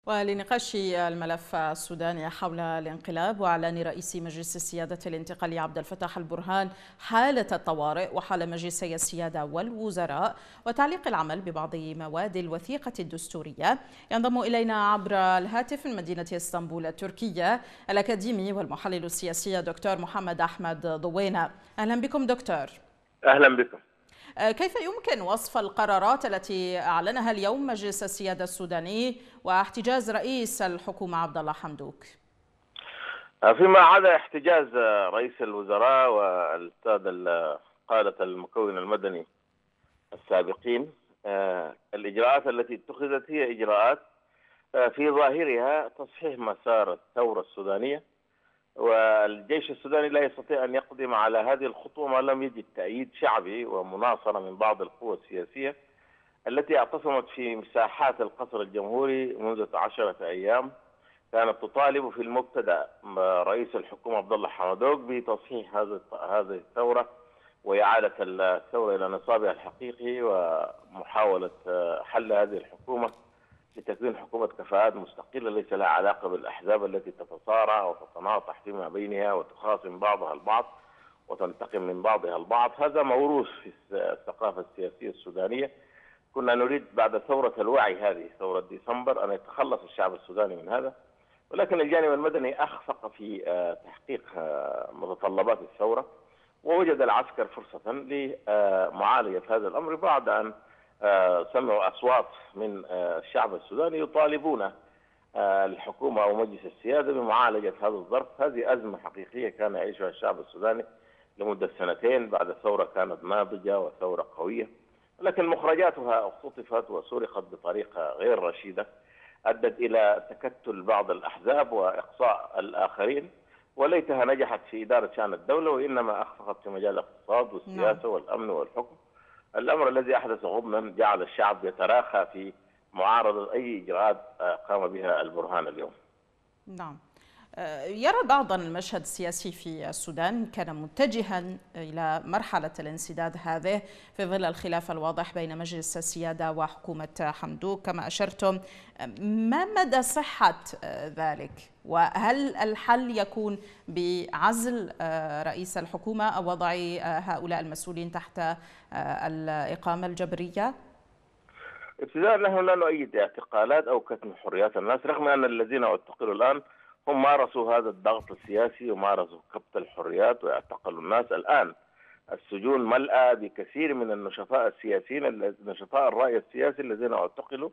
ولنقاش الملف السوداني حول الانقلاب وإعلان رئيس مجلس السيادة الانتقالي عبد الفتاح البرهان حالة الطوارئ وحال مجلسي السيادة والوزراء وتعليق العمل ببعض مواد الوثيقة الدستورية، ينضم إلينا عبر الهاتف من مدينة اسطنبول التركية الأكاديمي والمحلل السياسي دكتور محمد أحمد ضوينة. أهلا بكم دكتور. أهلا بكم. كيف يمكن وصف القرارات التي أعلنها اليوم مجلس السيادة السوداني واحتجاز رئيس الحكومة عبد الله حمدوك؟ فيما عدا احتجاز رئيس الوزراء والسادة قادة المكون المدني السابقين، الإجراءات التي اتخذت هي إجراءات في ظاهرها تصحيح مسار الثورة السودانية، والجيش السوداني لا يستطيع أن يقدم على هذه الخطوة ما لم يجد تأييد شعبي ومناصرة من بعض القوى السياسية التي اعتصمت في مساحات القصر الجمهوري منذ 10 أيام. كانت تطالب في المبتدأ رئيس الحكومة عبد الله حمدوك بتصحيح هذه الثورة وإعادة الثورة إلى نصابها الحقيقي ومحاولة حل هذه الحكومة لتكوين حكومة كفاءات مستقلة ليس لها علاقة بالأحزاب التي تتصارع وتتناطح فيما بينها وتخاصم بعضها البعض وتنتقم من بعضها البعض. هذا موروث في الثقافة السياسية السودانية. كنا نريد بعد ثورة الوعي هذه ثورة ديسمبر أن يتخلص الشعب السوداني من هذا، ولكن الجانب المدني أخفق في تحقيق متطلبات الثورة، ووجد العسكر فرصة لمعالجة هذا الأمر بعد أن سمعوا أصوات من الشعب السوداني يطالبون الحكومة أو مجلس السيادة بمعالجة هذا الظرف. هذه أزمة حقيقية كان يعيشها الشعب السوداني لمدة 2 بعد الثورة كانت ناضجة وثورة قوية، لكن مخرجاتها اختطفت وسرقت بطريقة غير رشيدة أدت إلى تكتل بعض الأحزاب وإقصاء الآخرين، وليتها نجحت في إدارة شأن الدولة وإنما أخفقت في مجال الاقتصاد والسياسة والأمن والحكم، الأمر الذي أحدث غبنا جعل الشعب يتراخى في معارضة أي إجراءات قام بها البرهان اليوم. نعم. يرى بعض المشهد السياسي في السودان كان متجها إلى مرحلة الانسداد هذه في ظل الخلاف الواضح بين مجلس السيادة وحكومة حمدوك كما أشرتم. ما مدى صحة ذلك؟ وهل الحل يكون بعزل رئيس الحكومة أو وضع هؤلاء المسؤولين تحت الإقامة الجبرية؟ ابتداء نحن لا نؤيد اعتقالات أو كتم حريات الناس، رغم أن الذين اعتقلوا الآن هم مارسوا هذا الضغط السياسي ومارسوا كبت الحريات واعتقلوا الناس. الآن السجون ملأى بكثير من النشطاء السياسيين، نشطاء الرأي السياسي الذين اعتقلوا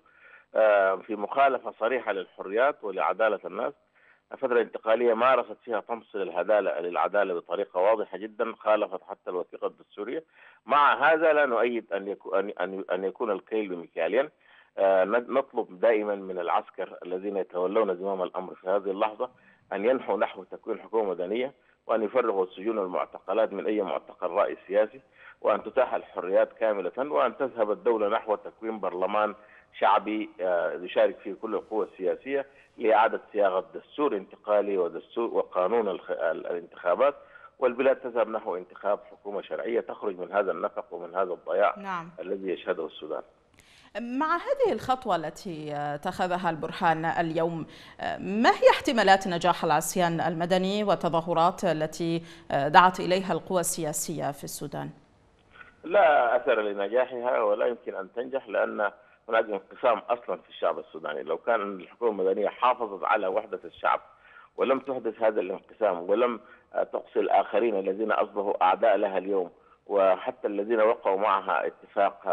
في مخالفة صريحة للحريات ولعدالة الناس. الفترة الانتقالية مارست فيها طمس للعدالة بطريقة واضحة جدا، خالفت حتى الوثيقة الدستورية. مع هذا لا نؤيد أن يكون الكيل بمكيالين. نطلب دائما من العسكر الذين يتولون زمام الأمر في هذه اللحظة أن ينحوا نحو تكوين حكومة مدنية، وأن يفرغوا السجون والمعتقلات من أي معتقل رأي سياسي، وأن تتاح الحريات كاملة، وأن تذهب الدولة نحو تكوين برلمان شعبي يشارك فيه كل القوى السياسية لإعادة صياغة دستور انتقالي ودستور وقانون الانتخابات، والبلاد تذهب نحو انتخاب حكومة شرعية تخرج من هذا النفق ومن هذا الضياع الذي يشهده السودان. مع هذه الخطوة التي اتخذها البرهان اليوم، ما هي احتمالات نجاح العصيان المدني والتظاهرات التي دعت إليها القوى السياسية في السودان؟ لا أثر لنجاحها ولا يمكن أن تنجح، لأن هناك انقسام أصلا في الشعب السوداني. لو كان الحكومة المدنية حافظت على وحدة الشعب ولم تحدث هذا الانقسام ولم تقصي الآخرين الذين أصبحوا أعداء لها اليوم، وحتى الذين وقعوا معها اتفاق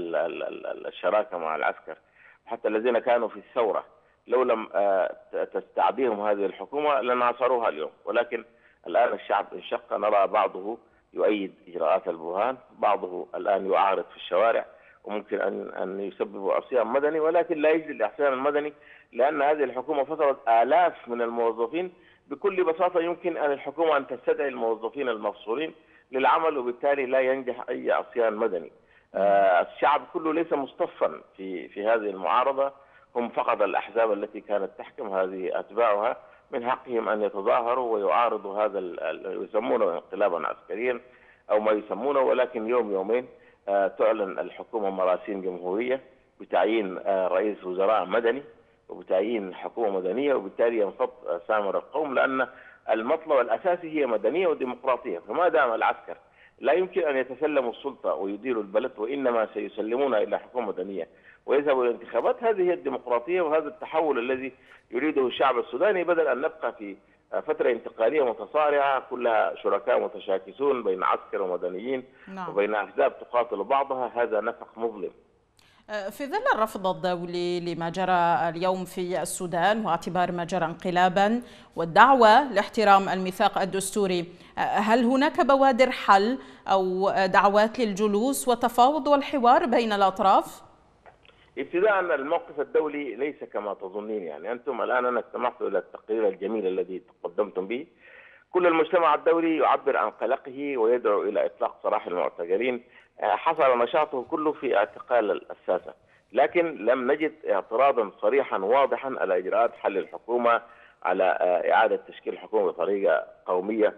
الشراكة مع العسكر، وحتى الذين كانوا في الثورة، لو لم تستعديهم هذه الحكومة لناصروها اليوم. ولكن الآن الشعب انشق، نرى بعضه يؤيد إجراءات البرهان، بعضه الآن يعارض في الشوارع وممكن أن يسبب عصيان مدني، ولكن لا يجري العصيان المدني لأن هذه الحكومة فصلت آلاف من الموظفين. بكل بساطة يمكن أن الحكومة أن تستدعي الموظفين المفصولين للعمل، وبالتالي لا ينجح أي عصيان مدني. الشعب كله ليس مصطفا في هذه المعارضة، هم فقط الأحزاب التي كانت تحكم، هذه أتباعها من حقهم أن يتظاهروا ويعارضوا هذا يسمونه انقلابا عسكريا أو ما يسمونه، ولكن يوم يومين تعلن الحكومة مراسيم جمهورية بتعيين رئيس وزراء مدني، وبتعيين حكومة مدنية، وبالتالي ينفض سامر القوم، لأن المطلب الأساسي هي مدنية وديمقراطية. فما دام العسكر لا يمكن أن يتسلموا السلطة ويديروا البلد، وإنما سيسلمونها إلى حكومة مدنية ويذهبوا إلى الانتخابات، هذه هي الديمقراطية وهذا التحول الذي يريده الشعب السوداني، بدل أن نبقى في فترة انتقالية متصارعة كلها شركاء متشاكسون بين عسكر ومدنيين وبين أحزاب تقاتل بعضها. هذا نفق مظلم. في ظل الرفض الدولي لما جرى اليوم في السودان واعتبار ما جرى انقلابا والدعوة لاحترام الميثاق الدستوري، هل هناك بوادر حل أو دعوات للجلوس والتفاوض والحوار بين الأطراف؟ ابتداء الموقف الدولي ليس كما تظنين. يعني أنتم الآن، أنا استمعت إلى التقرير الجميل الذي تقدمتم به. كل المجتمع الدولي يعبر عن قلقه ويدعو إلى إطلاق سراح المعتقلين. حصل نشاطه كله في اعتقال الساسة، لكن لم نجد اعتراضا صريحا واضحا على إجراءات حل الحكومة، على إعادة تشكيل الحكومة بطريقة قومية.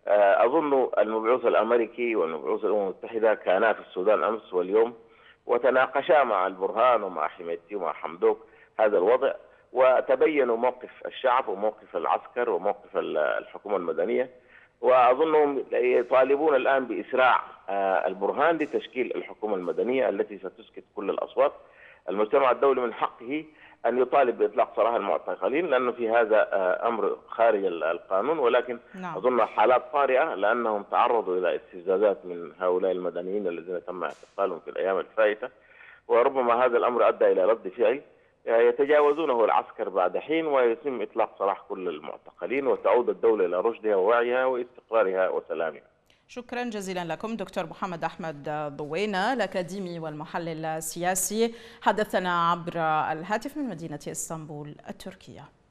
أظن المبعوث الأمريكي والمبعوث الأمم المتحدة كانا في السودان أمس واليوم، وتناقشا مع البرهان ومع حميدتي ومع حمدوك هذا الوضع، وتبينوا موقف الشعب وموقف العسكر وموقف الحكومة المدنية. وأظنهم يطالبون الآن بإسراع البرهان لتشكيل الحكومة المدنية التي ستسكت كل الأصوات. المجتمع الدولي من حقه أن يطالب بإطلاق سراح المعتقلين، لأنه في هذا أمر خارج القانون، ولكن أظن حالات طارئة لأنهم تعرضوا إلى استفزازات من هؤلاء المدنيين الذين تم اعتقالهم في الأيام الفائتة، وربما هذا الأمر أدى إلى رد فعل يتجاوزونه العسكر بعد حين، ويتم إطلاق سراح كل المعتقلين وتعود الدولة إلى رشدها ووعيها واستقرارها وسلامها. شكرا جزيلا لكم دكتور محمد أحمد ضوينة، الأكاديمي والمحلل السياسي، حدثنا عبر الهاتف من مدينة اسطنبول التركية.